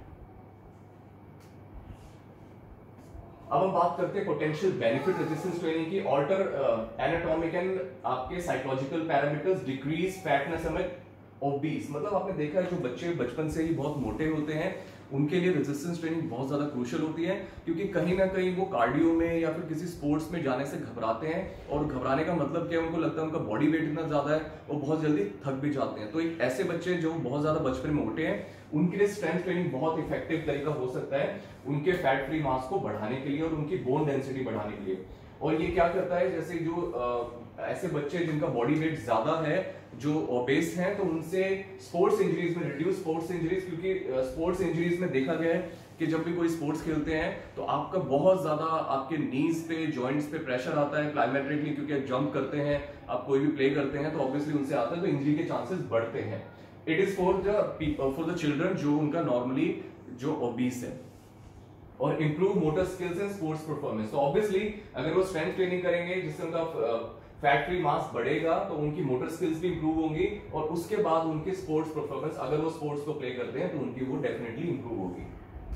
अब हम बात करते हैं पोटेंशियल बेनिफिट रेजिस्टेंस ट्रेनिंग की। ऑल्टर एनाटॉमिक एंड आपके psychological parameters, decrease fatness and obese. मतलब आपने देखा है जो बच्चे बचपन से ही बहुत मोटे होते हैं उनके लिए रेजिस्टेंस ट्रेनिंग बहुत ज्यादा क्रूशियल होती है, क्योंकि कहीं ना कहीं वो कार्डियो में या फिर किसी स्पोर्ट्स में जाने से घबराते हैं। और घबराने का मतलब क्या है, उनको लगता है उनका बॉडी वेट इतना ज्यादा है, वो बहुत जल्दी थक भी जाते हैं। तो एक ऐसे बच्चे जो बहुत ज्यादा बचपन में मोटे हैं उनके लिए स्ट्रेंथ ट्रेनिंग बहुत इफेक्टिव तरीका हो सकता है उनके फैट फ्री मास को बढ़ाने के लिए और उनकी बोन डेंसिटी बढ़ाने के लिए। और ये क्या करता है, जैसे जो ऐसे बच्चे जिनका बॉडी वेट ज्यादा है, जो ओबेस हैं, तो उनसे स्पोर्ट्स इंजरीज में रिड्यूस स्पोर्ट्स इंजरीज, क्योंकि स्पोर्ट्स इंजरीज में देखा गया है कि जब भी कोई स्पोर्ट्स खेलते हैं तो आपका बहुत ज्यादा आपके नीज पे, जॉइंट्स पे प्रेशर आता है प्लाइमेट्रिकली, क्योंकि आप जंप करते हैं, आप कोई भी प्ले करते हैं तो ऑब्वियसली उनसे आता है, तो इंजरी के चांसेस बढ़ते हैं। It is for the children जो उनका नॉर्मली जो ओबीस है। और improve motor skills and sports performance. तो ऑब्वियसली अगर वो स्ट्रेंथ ट्रेनिंग करेंगे जिससे उनका फैट फ्री मास बढ़ेगा तो उनकी मोटर स्किल्स भी इंप्रूव होंगी, और उसके बाद उनकी स्पोर्ट्स परफॉर्मेंस, अगर वो स्पोर्ट्स को प्ले करते हैं तो उनकी वो डेफिनेटली इंप्रूव होगी।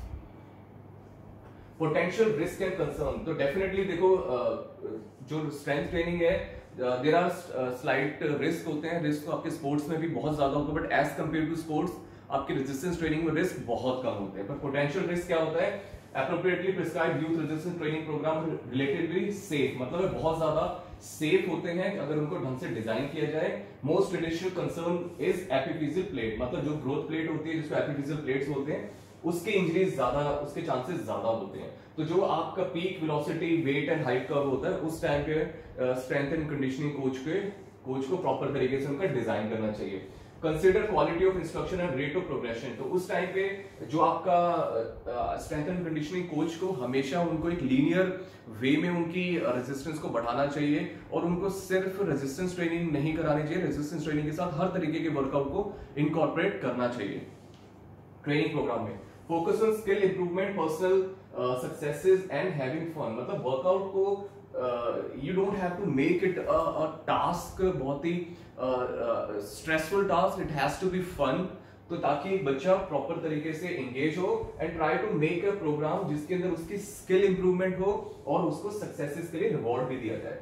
Potential risk and concern. तो डेफिनेटली देखो जो स्ट्रेंथ ट्रेनिंग है देयर आर स्लाइट रिस्क होते हैं, रिस्क तो आपके स्पोर्ट्स में भी बहुत ज्यादा होता है, but as compare to sports आपके रेजिस्टेंस ट्रेनिंग में रिस्क बहुत कम होते हैं। पर पोटेंशियल रिस्क क्या होता है? Appropriately prescribed youth resistance training program relatively safe, मतलब बहुत ज्यादा सेफ होते हैं अगर उनको ढंग से डिजाइन किया जाए। Most traditional concern is epiphyseal plate, मतलब जो ग्रोथ प्लेट होती है जिसको एपिफिजियल प्लेट्स बोलते हैं, उसके इंजरीज ज्यादा, उसके चांसेस ज्यादा होते हैं। तो जो आपका peak velocity, weight and height curve होता है उस टाइम पे स्ट्रेंथ एंड कंडीशनिंग कोच को प्रॉपर तरीके से उनका डिजाइन करना चाहिए। Consider quality of instruction and rate of progression. तो उस टाइम पे जो आपका स्ट्रेंथ एंड कंडीशनिंग कोच को हमेशा उनको एक लीनियर वे में उनकी रेजिस्टेंस को बढ़ाना चाहिए, और उनको सिर्फ रेजिस्टेंस ट्रेनिंग नहीं करानी चाहिए, रेजिस्टेंस ट्रेनिंग के साथ हर तरीके के वर्कआउट को इनकॉर्पोरेट करना चाहिए ट्रेनिंग प्रोग्राम में। Focus on skill improvement, personal successes and having fun. मतलब वर्कआउट को you don't have to make it a task, बहुत ही stressful task, it has to be fun। तो ताकि एक बच्चा प्रॉपर तरीके से एंगेज हो and try to make a program जिसके अंदर उसकी स्किल इंप्रूवमेंट हो और उसको सक्सेसेस के लिए रिवॉर्ड भी दिया जाए।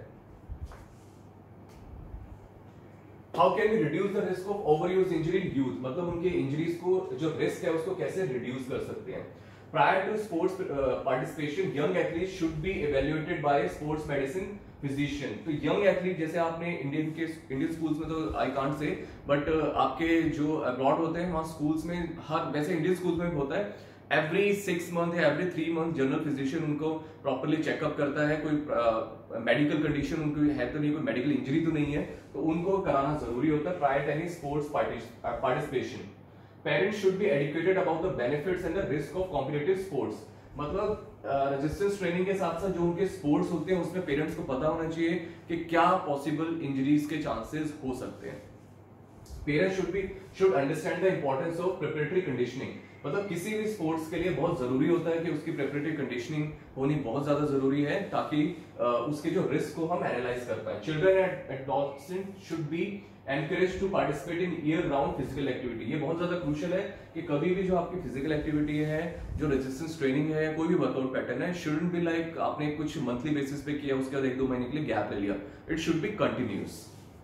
How can we reduce the risk of overuse injury in youth? मतलब उनके इंजरीज को जो रिस्क है उसको कैसे रिड्यूस कर सकते हैं। Prior to sports participation, young athletes should be evaluated by sports medicine physician. तो यंग एथलीट जैसे आपने इंडियन स्कूल्स में तो आई कांट से, बट आपके जो अब्रॉड होते हैं वहाँ स्कूल्स में, हर वैसे इंडियन स्कूल्स में भी होता है, एवरी 6 मंथ या एवरी 3 मंथ जनरल फिजिशियन उनको प्रॉपरली चेकअप करता है, कोई मेडिकल कंडीशन उनको है तो नहीं, कोई मेडिकल इंजरी तो नहीं है, तो उनको कराना जरूरी होता है prior to any sports participation. Parents should be educated about the benefits and the risk of competitive sports. मतलब रेजिस्टेंस ट्रेनिंग के साथ साथ जो उनके स्पोर्ट्स होते हैं उसमें पेरेंट्स को पता होना चाहिए कि क्या पॉसिबल इंजरीज के चांसेस हो सकते हैं। Parents should understand the importance of preparatory conditioning. मतलब किसी भी स्पोर्ट्स के लिए बहुत जरूरी होता है कि उसकी प्रिपरेटरी कंडीशनिंग होनी बहुत ज्यादा जरूरी है, ताकि उसके जो रिस्क को हम एनालाइज कर पाए। Children and adolescent should be encourage to participate in year round physical activity. ये बहुत ज्यादा क्रूशियल है कि कभी भी जो आपकी फिजिकल एक्टिविटी है, जो रेजिस्टेंस ट्रेनिंग है, कोई भी वर्कआउट पैटर्न है, शुडंट बी लाइक आपने कुछ मंथली बेसिस पे किया उसके बाद 1-2 महीने के लिए गैप ले लिया। It should be continuous.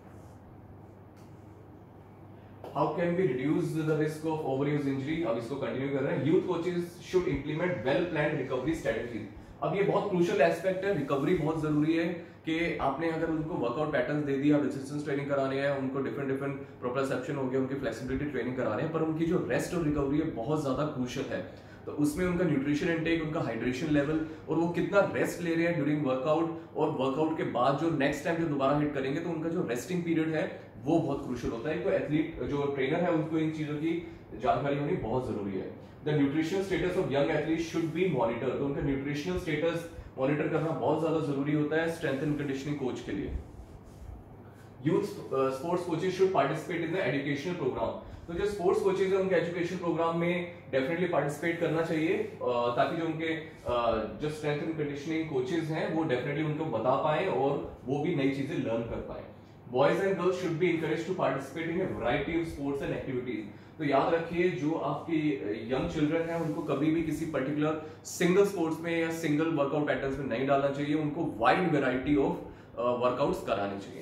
How can we reduce the risk of overuse injury? अब इसको कंटिन्यू कर रहे हैं। Youth coaches should implement well planned recovery strategies। अब ये बहुत क्रूशियल एस्पेक्ट है, रिकवरी बहुत जरूरी है कि आपने अगर उनको वर्कआउट पैटर्न्स दे दिया, रेजिस्टेंस ट्रेनिंग करानी है, उनको डिफरेंट प्रोप्रोसेप्शन हो गया, उनकी फ्लेक्सिबिलिटी ट्रेनिंग करा रहे हैं, पर उनकी जो रेस्ट और रिकवरी है बहुत ज्यादा क्रूशियल है। तो उसमें उनका न्यूट्रिशन इनटेक, उनका हाइड्रेशन लेवल और वो कितना रेस्ट ले रहे हैं ड्यूरिंग वर्कआउट, और वर्कआउट के बाद जो नेक्स्ट टाइम जो दोबारा हिट करेंगे तो उनका जो रेस्टिंग पीरियड है वो बहुत क्रूशियल होता है। कोई एथलीट जो ट्रेनर है उनको इन चीजों की जानकारी होनी बहुत जरूरी है। The nutritional status of young athlete should be monitor. तो उनका न्यूट्रिशनल स्टेटस मॉनिटर करना बहुत ज्यादा जरूरी होता है स्ट्रेंथ एंड कंडीशनिंग कोच के लिए। Youth sports coaches should participate in the educational program. तो जो स्पोर्ट्स कोचेज है उनके एजुकेशन प्रोग्राम में डेफिनेटली पार्टिसिपेट करना चाहिए, ताकि जो उनके जो स्ट्रेंथ एंड कंडीशनिंग कोचेज हैं वो डेफिनेटली उनको बता पाए और वो भी नई चीजें लर्न कर पाए। Boys and girls should be encouraged to participate in a variety of sports and activities। तो याद रखिए जो आपकी यंग चिल्ड्रन है उनको कभी भी किसी पर्टिकुलर सिंगल स्पोर्ट्स में या सिंगल वर्कआउट पैटर्न्स में नहीं डालना चाहिए, उनको वाइड वैरायटी ऑफ वर्कआउट्स कराने चाहिए।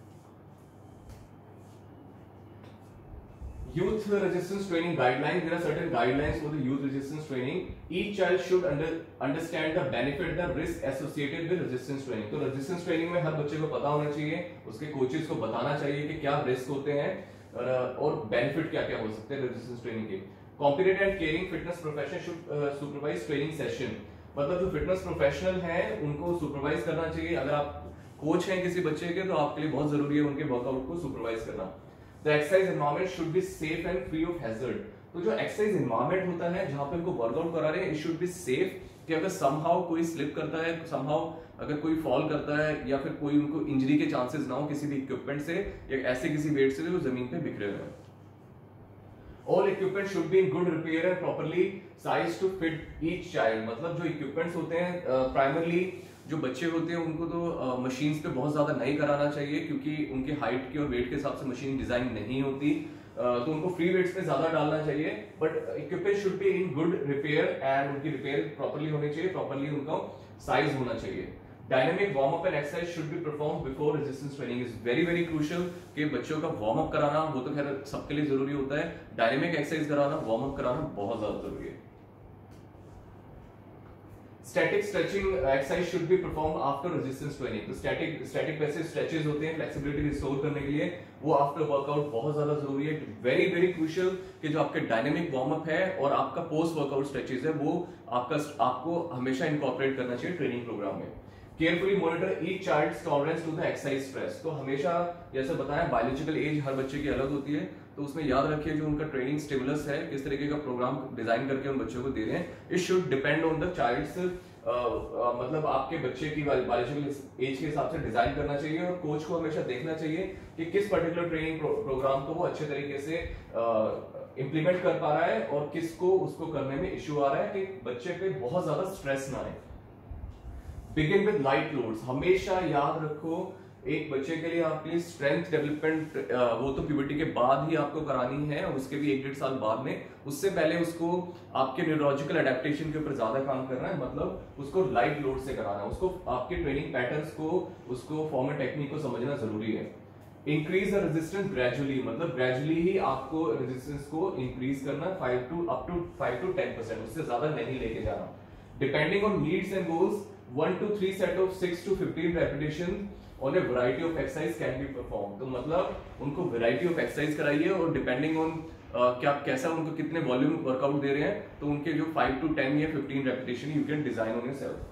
Youth resistance training guidelines. There are certain guidelines for the youth resistance training. Each child should understand the benefit, the risk associated with resistance training. तो resistance training में हर बच्चे को पता होना चाहिए, उसके कोचेस को बताना चाहिए कि क्या रिस्क होते हैं और बेनिफिट क्या क्या हो सकते हैं रेजिस्टेंस ट्रेनिंग के। Competent and caring fitness professional should supervise training session. मतलब जो फिटनेस प्रोफेशनल हैं उनको सुपरवाइज करना चाहिए। अगर आप कोच हैं किसी बच्चे के तो आपके लिए बहुत जरूरी है उनके वर्कआउट को सुपरवाइज करना। The exercise environment should be safe and free of hazard। तो जो एक्सरसाइज एनवायरनमेंट होता है जहां पे उनको वर्कआउट करा रहे हैं, इट शुड बी सेफ, कि अगर समहाउ कोई स्लिप करता है, समहाउ अगर कोई फॉल करता है या फिर कोई उनको इंजरी के चांसेस ना हो किसी भी इक्विपमेंट से या ऐसे किसी वेट से जो जमीन पे बिखरे हुए हैं। All equipment should be in good repair and properly sized to fit each child। मतलब जो इक्विपमेंट्स होते हैं प्राइमरली जो बच्चे होते हैं उनको तो मशीन्स पे बहुत ज्यादा नहीं कराना चाहिए, क्योंकि उनके हाइट के और वेट के हिसाब से मशीन डिजाइन नहीं होती, तो उनको फ्री वेट्स पे ज्यादा डालना चाहिए। But equipment should be in good repair and उनकी रिपेयर प्रॉपर्ली होनी चाहिए, प्रॉपर्ली उनका साइज होना चाहिए। Dynamic warm up and exercise should be perform before resistance training is very very crucial. कि बच्चों का वार्म अप कराना वो तो खैर सबके लिए जरूरी होता है, डायनेमिक एक्सरसाइज कराना, वार्म अप कराना बहुत ज्यादा जरूरी है। Static stretching exercise should be perform after resistance training. तो स्टैटिक वैसे स्ट्रेचेस होते हैं फ्लेक्सिबिलिटी रिस्टोर करने के लिए, वो आफ्टर वर्कआउट बहुत ज्यादा जरूरी है। वेरी वेरी क्रूशियल कि जो आपके डायनेमिक वार्म अप है और आपका पोस्ट वर्कआउट स्ट्रेचेस है वो आपको हमेशा इनकॉर्पोरेट करना चाहिए ट्रेनिंग प्रोग्राम में। Carefully monitor each child's tolerance to the exercise stress. तो हमेशा जैसे बताया बायोलॉजिकल एज हर बच्चे की अलग होती है, तो उसमें याद रखिए जो उनका ट्रेनिंग स्टिमुलस है, किस तरीके का प्रोग्राम डिजाइन करके उन बच्चों को दे रहे हैं, it should depend on the child's. मतलब आपके बच्चे की बायोलॉजिकल एज के हिसाब से डिजाइन करना चाहिए, और कोच को हमेशा देखना चाहिए कि किस पर्टिकुलर ट्रेनिंग प्रोग्राम को वो अच्छे तरीके से इंप्लीमेंट कर पा रहा है और किसको उसको करने में इश्यू आ रहा है कि बच्चे पे बहुत ज्यादा स्ट्रेस ना आए। Begin with light loads. हमेशा याद रखो एक बच्चे के लिए आपके स्ट्रेंथ डेवलपमेंट वो तो प्यूबर्टी के बाद ही आपको करानी है, उसके भी 1-1.5 साल बाद में, उससे पहले उसको आपके न्यूरोलॉजिकल एडेप्टेशन के ऊपर ज्यादा काम करना है। मतलब उसको लाइट लोड से कराना है, उसको आपके ट्रेनिंग पैटर्न्स को, उसको फॉर्म एंड टेक्निक को समझना जरूरी है। Increase the resistance gradually. मतलब ग्रेजुअली ही आपको रेजिस्टेंस को इंक्रीज करना, 5 to 10%, उससे ज्यादा नहीं लेके जाना। Depending on needs and goals 1 to 3 set of 6 to 15 repetition on a variety of exercise can be performed। तो मतलब उनको variety of exercise कराइए और depending on क्या कैसा उनको कितने वॉल्यूम वर्कआउट दे रहे हैं, तो उनके जो 5 to 10 या 15 repetition you can design on yourself।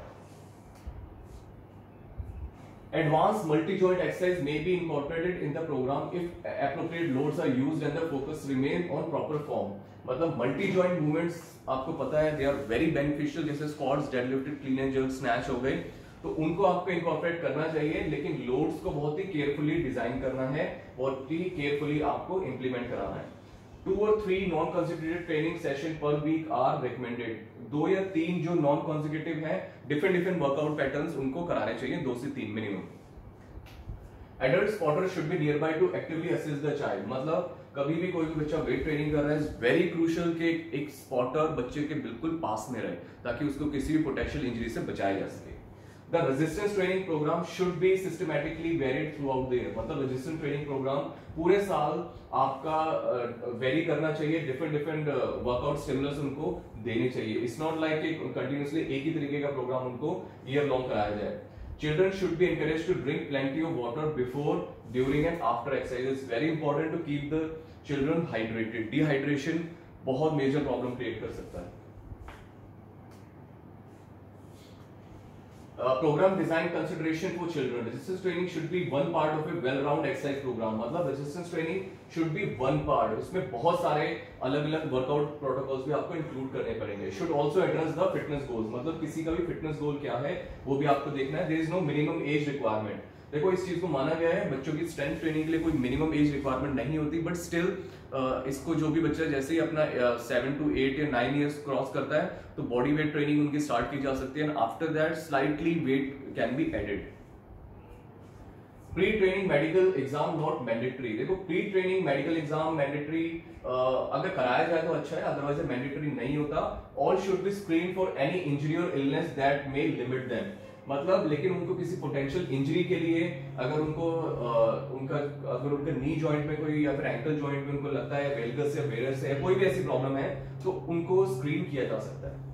Advanced multi-joint exercise may be incorporated in the program if appropriate loads are used and the focus remain on proper form। मतलब multi-joint movements आपको पता है they are very beneficial, जैसे squats, deadlift, clean and jerk, snatch हो गए, तो उनको आपको incorporate करना चाहिए, लेकिन loads को बहुत ही carefully डिजाइन करना है, बहुत ही carefully आपको implement कराना है। 2 or 3 non-consecutive training session per week are recommended। 2 या 3 जो नॉन कॉन्जिक्यूटिव है डिफरेंट वर्कआउट पैटर्न्स उनको कराने चाहिए, 2 से 3 minimum. Adult spotter should be nearby to actively assist the child. मतलब कभी भी कोई भी बच्चा वेट ट्रेनिंग कर रहा है, इज वेरी क्रूशियल कि एक स्पॉटर बच्चे के बिल्कुल पास में रहे ताकि उसको किसी भी पोटेंशियल इंजरी से बचाया जा सके। The resistance training program should be systematically varied throughout the year। मतलब resistance training program पूरे साल आपका वेरी करना चाहिए, डिफरेंट वर्कआउट स्टिमुलस उनको देने चाहिए। इट्स नॉट लाइक कि कंटिन्यूअसली एक ही तरीके का प्रोग्राम उनको ईयर लॉन्ग कराया जाए। Children should be encouraged to drink plenty of water before, during and after exercise। It's very important to keep the children hydrated। Dehydration बहुत मेजर प्रॉब्लम क्रिएट कर सकता है। Program design consideration for children। Resistance training should be one part of a well-round exercise program। मतलब resistance training should be one part, उसमें बहुत सारे अलग-अलग workout protocols भी आपको इंक्लूड करने पड़ेंगे। Should also address the fitness goals। मतलब किसी का भी फिटनेस गोल क्या है वो भी आपको देखना है। There is no minimum age requirement। देखो इस चीज को माना गया है बच्चों की स्ट्रेंथ ट्रेनिंग के लिए कोई मिनिमम एज रिक्वायरमेंट नहीं होती, बट स्टिल इसको जो भी बच्चा जैसे ही अपना 7 to 8 या 9 इयर्स क्रॉस करता है तो बॉडी वेट ट्रेनिंग उनकी स्टार्ट की जा सकती है, and after that slightly weight can be added. Pre training medical exam not mandatory. देखो pre training medical exam mandatory अगर कराया जाए तो अच्छा है, अदरवाइज मैंडेटरी नहीं होता। All should be screen for any injury और illness that may limit them. मतलब लेकिन उनको किसी पोटेंशियल इंजरी के लिए अगर उनको अगर उनके नी जॉइंट में कोई या फिर एंकल जॉइंट में उनको लगता है वेल्गस या वेरस है, कोई भी ऐसी प्रॉब्लम है, तो उनको स्क्रीन किया जा सकता है।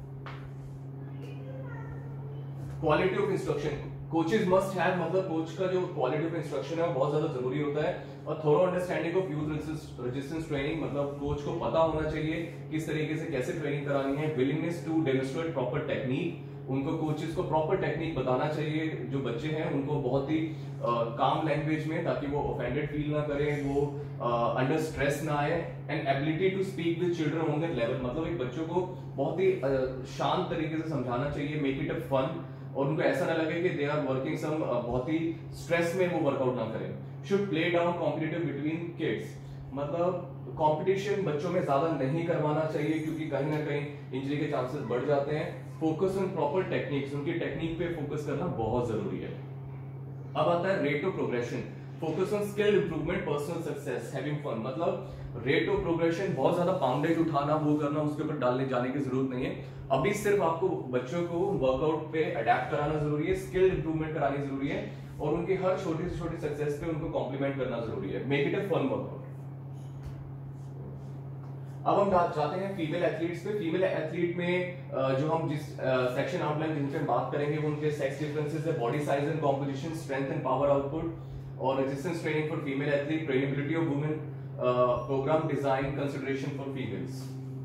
Quality of instruction coaches must have. मतलब कोच का जो क्वालिटी ऑफ इंस्ट्रक्शन है वो बहुत ज्यादा जरूरी होता है। और थोड़ा understanding of use resistance training. मतलब कोच को पता होना चाहिए किस तरीके से कैसे ट्रेनिंग करानी है। Willingness to demonstrate proper technique. उनको कोचेस को प्रॉपर टेक्निक बताना चाहिए, जो बच्चे हैं उनको बहुत ही काम लैंग्वेज में, ताकि वो ऑफेंडेड फील ना करें, वो अंडर स्ट्रेस ना आए। And ability to speak with children on their level. मतलब एक बच्चों को बहुत ही शांत तरीके से समझाना चाहिए, मेक इट अ फन, और उनको ऐसा ना लगे कि दे आर वर्किंग सम बहुत ही स्ट्रेस में वो वर्कआउट ना करें। Should play down competitive between kids. मतलब कंपटीशन बच्चों में ज्यादा नहीं करवाना चाहिए क्योंकि कहीं ना कहीं इंजरी के चांसेस बढ़ जाते हैं। Focus on proper techniques. उनकी टेक्निक पे फोकस करना बहुत जरूरी है। अब आता है rate of progression. Focus on skill improvement, personal success, having fun. मतलब रेट ऑफ प्रोग्रेशन बहुत ज्यादा पाउंडेज उठाना वो करना उसके ऊपर डालने जाने की जरूरत नहीं है। अभी सिर्फ आपको बच्चों को वर्कआउट पे अडेप्ट कराना जरूरी है, स्किल इंप्रूवमेंट करानी जरूरी है, और उनकी हर छोटी से छोटी सक्सेस पे उनको कॉम्प्लीमेंट करना जरूरी है। Make it a fun workout. अब हम जाते हैं फीमेल एथलीट्स पे। फीमेल एथलीट में जो हम जिस सेक्शन आउटलाइन जिन पे बात करेंगे वो उनके सेक्स डिफरेंसेस है, body size and composition, strength and power output, और resistance training for female athlete, trainability of women, program design, consideration for females.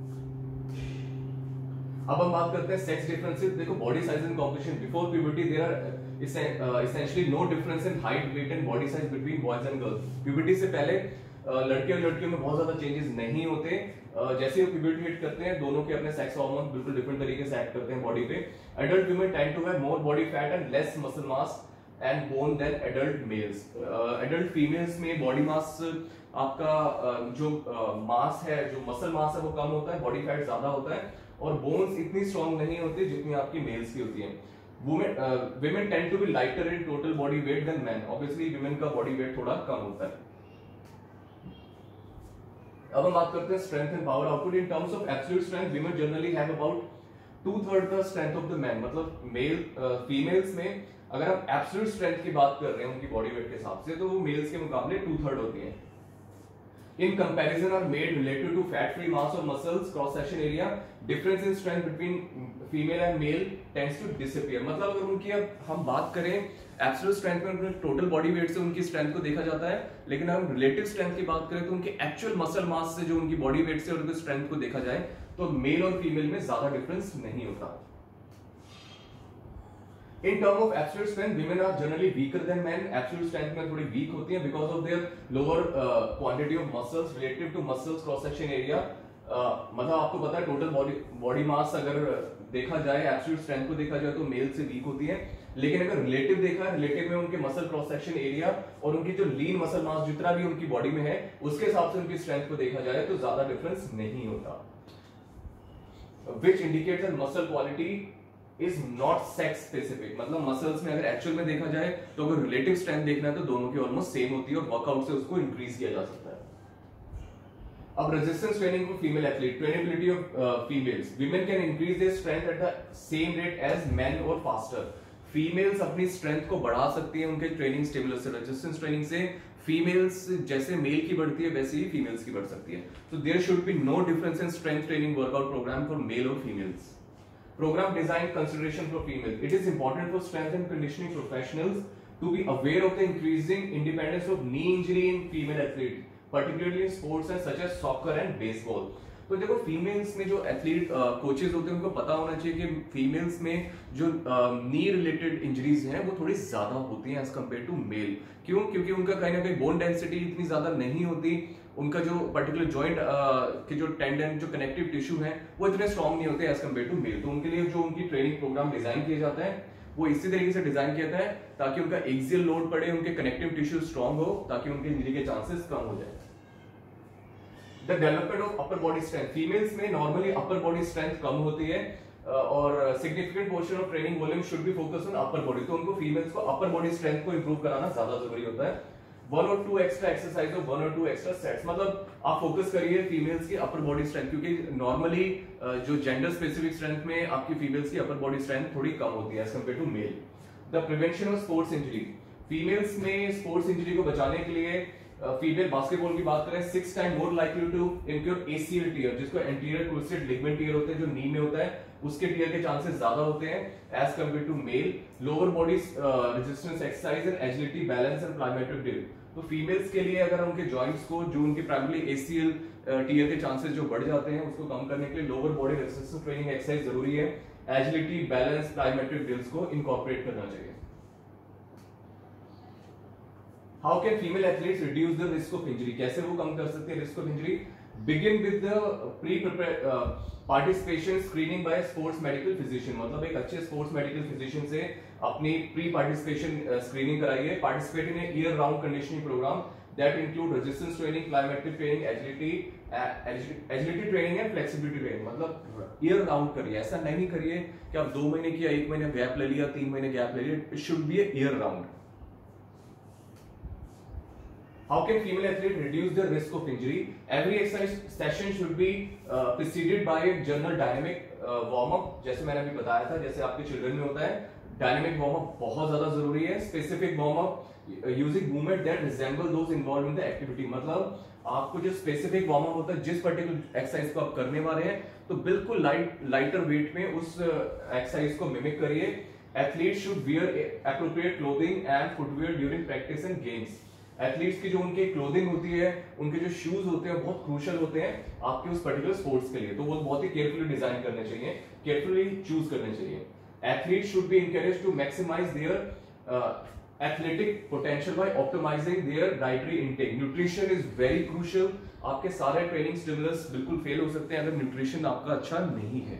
अब हम बात करते हैं सेक्स डिफरेंसेस। देखो body size and composition, before puberty there are essentially no difference in height, weight and body size between boys and girls। Puberty से पहले लड़के और लड़कियों में बहुत ज्यादा चेंजेस नहीं होते। जैसे वो प्यूबर्टी हिट करते हैं दोनों के अपने सेक्स हार्मोन बिल्कुल डिफरेंट तरीके से एक्ट करते हैं बॉडी पे। Adult women tend to have more body fat and less muscle mass and bone than adult males. Adult females में बॉडी मास आपका जो मास है, जो मसल मास है वो कम होता है, बॉडी फैट ज्यादा होता है, और बोन्स इतनी स्ट्रॉन्ग नहीं होती जितनी आपकी मेल्स की होती है। women tend to be lighter in total body weight than men। obviously women का body weight थोड़ा कम होता है। अब हम बात करते हैं strength and power output. In terms of absolute strength women generally have about 2/3 the strength of the man. मतलब मेल फीमेल्स में अगर हम एब्सोल्यूट स्ट्रेंथ की बात कर रहे हैं उनकी बॉडी वेट के हिसाब से, तो वो मेल्स के मुकाबले 2/3 होती है। in comparison are made related to fat free mass or muscles cross section area. Difference in strength between female and male tends to disappear. मतलब अगर उनकी अब हम बात करें एब्सोल्यूट स्ट्रेंथ में टोटल बॉडी वेट से उनकी स्ट्रेंथ को देखा जाता है, लेकिन अगर हम रिलेटिव स्ट्रेंथ की बात करें तो उनके एक्चुअल मसल मास से जो उनकी बॉडी वेट से उनकी स्ट्रेंथ को देखा जाए तो मेल और फीमेल में ज्यादा डिफरेंस नहीं होता। In terms of absolute strength, women are generally weaker than men. Absolute strength में थोड़ी weak होती हैं because of their lower quantity of muscles relative to muscles cross section area. मतलब आपको पता है टोटल बॉडी मास अगर देखा जाए एब्सोल्यूट स्ट्रेंथ को देखा जाए तो मेल से वीक होती है, लेकिन अगर रिलेटिव देखा है, रिलेटिव में उनके मसल क्रॉस सेक्शन एरिया और उनकी जो लीन मसल मास जितना भी उनकी बॉडी में है उसके हिसाब से उनकी स्ट्रेंथ को देखा जाए तो ज्यादा डिफरेंस नहीं होता। Which indicates that muscle quality is not sex specific. मतलब मसल्स में अगर एक्चुअल में देखा जाए तो अगर रिलेटिव स्ट्रेंथ देखना है तो दोनों की ऑलमोस्ट सेम होती है और वर्कआउट से उसको इंक्रीज किया जा सकता है। अब resistance training for female athlete, trainability of females, women can increase their strength at the same rate as men और फास्टर। फीमेल्स अपनी स्ट्रेंथ को बढ़ा सकती है उनके ट्रेनिंग स्टिमुलस से, रेजिस्टेंस ट्रेनिंग से। फीमेल्स जैसे मेल की बढ़ती है वैसे ही फीमेल्स की बढ़ सकती है। तो there should be no difference in strength training workout program for male और females. Program design consideration for females. It is important for strength and conditioning professionals to be aware of the increasing incidence of knee injury in female athletes, particularly in sports such as soccer and baseball. तो देखो females में जो athlete coaches होते हैं उनको पता होना चाहिए कि फीमेल्स में जो नी रिलेटेड इंजरीज हैं वो थोड़ी ज्यादा होती हैं एज कम्पेयर टू मेल। क्यों? क्योंकि उनका कहीं ना कहीं बोन डेंसिटी इतनी ज्यादा नहीं होती, उनका जो पर्टिकुलर जॉइंट के जो टेंडन जो कनेक्टिव टिश्यू है वो इतने स्ट्रॉन्ग नहीं होते एज कम्पेयर टू मेल। तो उनके लिए जो उनकी ट्रेनिंग प्रोग्राम डिजाइन किया जाता है वो इसी तरीके से डिजाइन किया जाता है ताकि उनका एक्सियल लोड पड़े, उनके कनेक्टिव टिश्यू स्ट्रॉन्ग हो, ताकि उनके इंजरी के चांसेस कम हो जाए। The development of upper body strength, females में नॉर्मली अपर बॉडी स्ट्रेंथ कम होती है और significant portion of training volume should be focus on upper body. तो उनको फीमेल्स को अपर बॉडी स्ट्रेंथ को इंप्रूव कराना ज्यादा जरूरी होता है। 1 or 2 एक्स्ट्रा एक्सरसाइज और 1 or 2 एक्स्ट्रा सेट्स, मतलब आप फोकस करिए फीमेल्स की अपर बॉडी स्ट्रेंथ, क्योंकि नॉर्मली जो जेंडर स्पेसिफिक स्ट्रेंथ में आपकी फीमेल्स की अपर बॉडी स्ट्रेंथ थोड़ी कम होती है as compare to male. The prevention of sports injury, females में स्पोर्ट्स इंजरी को बचाने के लिए फीमेल बास्केटबॉल की बात करें 6 time more likely to incur ACL tear, जिसको एंटीरियर ट्विस्टेड लिगामेंट टियर होते हैं जो नी में होता है, उसके टियर के चांसेस ज्यादा होते हैं as compare to male. Lower body resistance exercise and agility balance and plyometric drill, तो फीमेल्स के लिए अगर उनके जॉइंट्स को जो उनके प्राइमरी एसीएल टियर के चांसेस जो बढ़ जाते हैं उसको कम करने के लिए lower body resistance training exercise जरूरी है। एजिलिटी बैलेंस प्लायोमेट्रिक ड्रिल्स को इनकॉर्पोरेट करना चाहिए। How can female athletes reduce the risk of injury? कैसे वो कम कर सकते हैं risk of injury? Begin with the participation screening by sports medical physician, मतलब एक अच्छे स्पोर्ट्स मेडिकल फिजिशियन से अपनी प्री पार्टिसिपेशन स्क्रीनिंग कराइए। Participate in year round conditioning program that include resistance training, plyometric training, agility training and flexibility training, मतलब year round करिए। ऐसा नहीं करिए कि आप 2 महीने किया, 1 महीने गैप ले लिया, 3 महीने गैप ले लिया। It should be year round. How can female athlete reduce the risk of injury? Every exercise session should be preceded by a general dynamic warm-up, जैसे मैंने अभी बताया था, जैसे आपके चिल्ड्रन में होता है। डायनेमिक वार्म-अप बहुत ज्यादा जरूरी है। Specific warm up using movement that resemble those involve in the activity, मतलब आपको जो स्पेसिफिक वार्म-अप होता है जिस पर्टिकुलर एक्सरसाइज को आप करने वाले हैं तो बिल्कुल लाइटर वेट में उस एक्सरसाइज को मिमिक करिए। Athlete should wear appropriate clothing and footwear during practice and games. Athletes की जो उनकी क्लोथिंग होती है, उनके जो शूज होते हैं बहुत क्रूशियल होते हैं आपके उस पर्टिकुलर स्पोर्ट्स के लिए, तो वो बहुत ही केयरफुली डिजाइन करने चाहिए, केयरफुली चूज करने चाहिए। Athlete should be encouraged to maximize their athletic potential by optimizing their dietary intake. Nutrition is very crucial. आपके सारे ट्रेनिंग स्टिमुलस बिल्कुल फेल हो सकते हैं अगर न्यूट्रिशन आपका अच्छा नहीं है।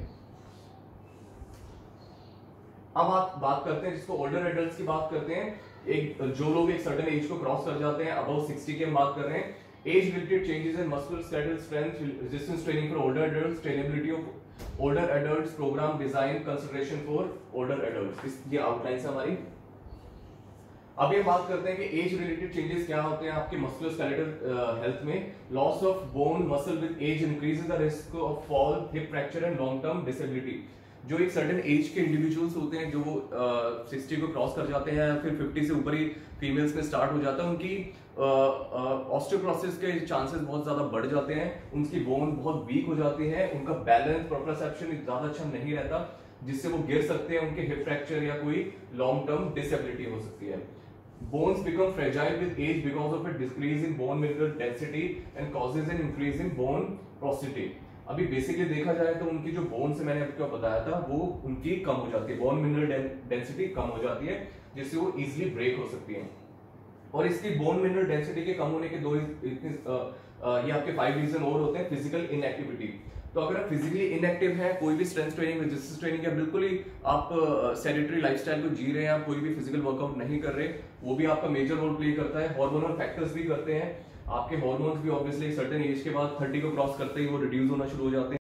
अब आप बात करते हैं जिसको ओल्डर एडल्ट्स की बात करते हैं, एक जो लोग एक सर्टेन एज को क्रॉस कर जाते हैं, अबव 60 की हम बात कर रहे हैं। Age related changes in musculoskeletal strength, resistance training for older adults, trainability of older adults, program design consideration for older adults, ये आउटलाइंस हमारी। अब ये बात करते हैं कि एज रिलेटेड चेंजेस क्या होते हैं आपके मस्कुलोस्केलेटल हेल्थ में। Loss of bone muscle with age increases the risk of fall, hip fracture and long term disability. जो एक सर्टेन एज के इंडिविजुअल्स होते हैं, जो 60 को क्रॉस कर जाते हैं, फिर 50 से ऊपर ही फीमेल्स में स्टार्ट हो जाता है, उनकी ऑस्टियोपोरोसिस के चांसेस बहुत ज्यादा बढ़ जाते हैं, उनकी बोन बहुत वीक हो जाती है, उनका बैलेंस प्रोप्रोसेप्शन ज्यादा अच्छा नहीं रहता, जिससे वो गिर सकते हैं, उनके हिप फ्रैक्चर या कोई लॉन्ग टर्म डिसेबिलिटी हो सकती है। Bones become fragile with age because of a decrease in bone mineral density and causes an increase in bone porosity। अभी बेसिकली देखा जाए तो उनकी जो बोन्स मैंने आपको बताया था वो उनकी कम हो जाती है, बोन मिनरल डेंसिटी कम हो जाती है, जिससे वो इजीली ब्रेक हो सकती है। और इसकी बोन मिनरल डेंसिटी के कम होने के ये आपके 5 रीजन और होते हैं। फिजिकल इनएक्टिविटी, तो अगर आप फिजिकली इनएक्टिव है, कोई भी स्ट्रेंथ ट्रेनिंग, रेजिस्टेंस ट्रेनिंग या बिल्कुल ही आप सेडेंटरी लाइफस्टाइल को जी रहे हैं, आप कोई भी फिजिकल वर्कआउट नहीं कर रहे, वो भी आपका मेजर रोल प्ले करता है। हार्मोनल फैक्टर्स भी करते हैं, आपके हार्मोन्स भी ऑब्वियसली सर्टेन एज के बाद 30 को क्रॉस करते ही वो रिड्यूस होना शुरू हो जाते हैं।